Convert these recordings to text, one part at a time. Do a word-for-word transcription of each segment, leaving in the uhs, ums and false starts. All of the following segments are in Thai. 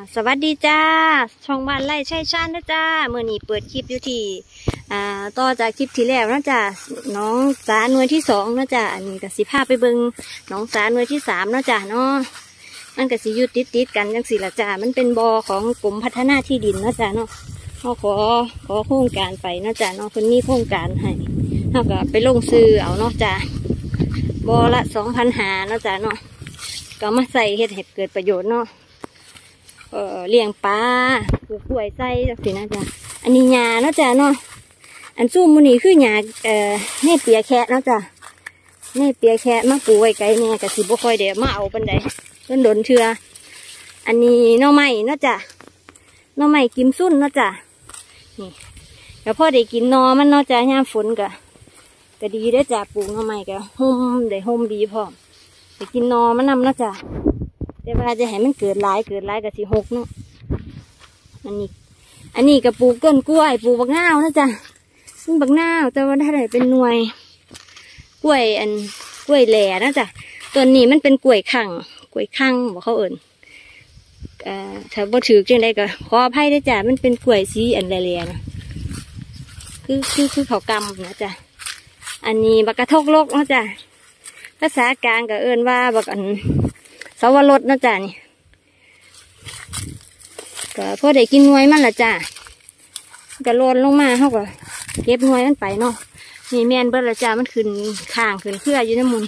สวัสดีจ้าช่องบ้านไร่ใช่ชาญนะจ้าเมื่อนี้เปิดคลิปอยู่ที่อ่าต่อจากคลิปที่แล้วนะจ้าน้องสาหน่วยที่สองนะจ้าอันนี้ก็สิพาไปเบิงน้องสาหน่วยที่สามนะจ้าเนาะมันก็สิอยู่ติดติดกันจังสิละจ้ามันเป็นบ่อของกรมพัฒนาที่ดินนะจ้าเนาะเขาขอขอโครงการไปนะจ้าเนาะคนนี้โครงการให้เขาก็ไปลงซื้อเอาเนาะจ้าบ่อละสองพันหานะจ้าเนาะก็มาใส่เห็ดเห็ดเกิดประโยชน์เนาะเออเลี้ยงปลาปลูกกล้วยไส้จังสินะจ๊ะอันนี้หญ้าเนาะจ๊ะเนาะอันซุ่มมันนี่คือหญ้าเอ่อเนเปียแคะเนาะจ๊ะเนเปียแคะมาปลูกไว้ไกลเนี่ยกะสิบ่ค่อยเดี๋ยวมาเอาปันใดเพิ่นโดนเชื่ออันนี้หน่อไม้เนาะจ๊ะหน่อไม้กิมซุ่นเนาะจ๊ะนี่แล้วพอได้กินหน่อมันเนาะจ๊ะยามฝนกะก็ดีได้อจ้ะปลูกหน่อไม้กะห่มได้ห่มดีพร้อมได้กินหน่อมันนำเนาะจ๊ะแต่ว่าจะให้มันเกิดหลายเกิดหลายกับสีหกเนาะอันนี้อันนี้กับปลูกต้นกล้วยปลูกบักนาวนะจ๊ะซึ่งบักนาวแต่ว่าถ้าได้เป็นหน่วยกล้วยอันกล้วยแหล่นะจ๊ะต้นนี้มันเป็นกล้วยขังกล้วยขังบอกเขาเอิ่นอ่าถ้าบ่ถือจังใดก็ขออภัยด้วยจ้ะมันเป็นกล้วยสีอันแหล่ๆนะคือคือคือเขากำนะจ๊ะอันนี้บักกระทกโลกนะจ๊ะภาษากลางก็เอิ่นว่าบักอันสวรสนะจ๊ะนี่ก็พอได้กินหน่วยมันละจ้ะก็โลนลงมาเขาก็เก็บหน่วยมันไปเนาะนี่แมนเบิดละจ้ะมันขึ้นข้างขึ้นเครืออยู่ในมุม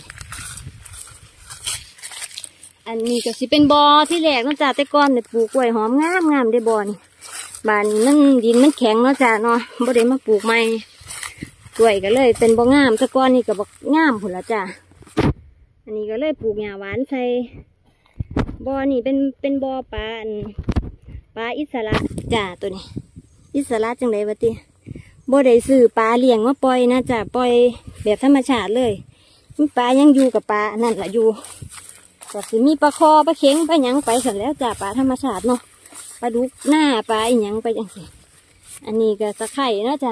อันนี้ก็สิเป็นบอที่แรกนะจ้ะแต่ก่อนเนี่ยปลูกกล้วยหอมงามงามได้บอนี่บ้านนี้มันดินมันแข็งเนาะจ้ะเนาะบ่ได้มาปลูกใหม่กล้วยก็เลยเป็นบ่งามแต่ก่อนนี่ก็บ่งามพุ่นละจ้ะอันนี้ก็เลยปลูกหญ้าหวานใส่บ่อนี่เป็นเป็นบ่อปลาปลาอิสระจ้าตัวนี้อิสระจังไดวะติบ่ได้ซื้อปลาเลี้ยงมาปล่อยนะจ้าปล่อยแบบธรรมชาติเลยมีปลายังอยู่กับปลานั่นแหละอยู่ก็สิมีปลาคอปลาเข็งปลาหยังไปสั่นแล้วจ้าปลาธรรมชาติเนาะปลาดุกหน้าปลาอีหยังไปจังสิอันนี้ก็ตะไคร่นะจ้า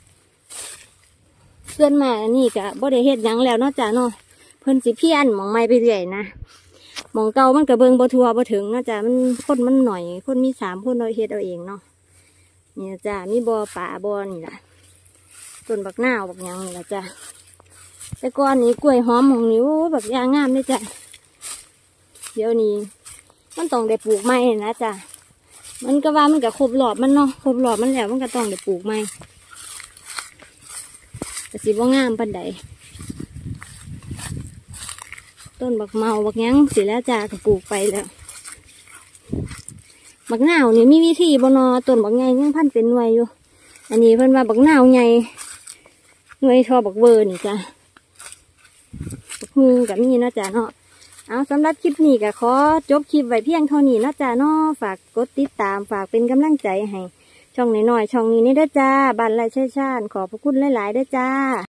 เพื่อนมาอันนี้ก็บ่ได้เฮ็ดหยังแล้วเนาะจ้าเนาะเพิ่นสิเพี้ยนหมองไม้ไปเรื่อยนะหมองเก่ามันกระเบิงบ่ทัวบ่ถึงนะจ้ะมันคนมันหน่อยคนมีสามคนเราเฮ็ดเอาเองเนาะนี่จ้ะมีบ่อป่าบ่อนี่แหละต้นบักนาวบักหยังนี่แหละจ้ะแต่ก่อนนี้กล้วยหอมของนิ้วแบบยางงามเลยจ้ะเดี๋ยวนี้มันต้องได้ปลูกไม้นะจ้ะมันก็ว่ามันก็ครบหลอดมันเนาะครบหลอดมันแล้วมันก็ต้องได้ปลูกไม้แต่สิบ่งามปานใดต้นบักเมาบักยังสิแล้วจ้าก็ปลูกไปแล้วบักนาวนี่มีวิธีบ่นอต้นบักไงยังพันเป็นหน่วยอยู่อันนี้เพิ่นว่าบักนาวไงหน่วยทอบักเวอร์นี่จ้าบักฮูกับนี่นะจ้าเนาะเอาสำหรับคลิปนี้ก็ขอจบคลิปไว้เพียงเท่านี้นะจ้าเนาะฝากกดติดตามฝากเป็นกำลังใจให้ช่องน้อยๆช่องนี้นี่เด้อจ้าบ้านไร่ใช่ชาญขอบพระคุณหลายๆเด้อจ้า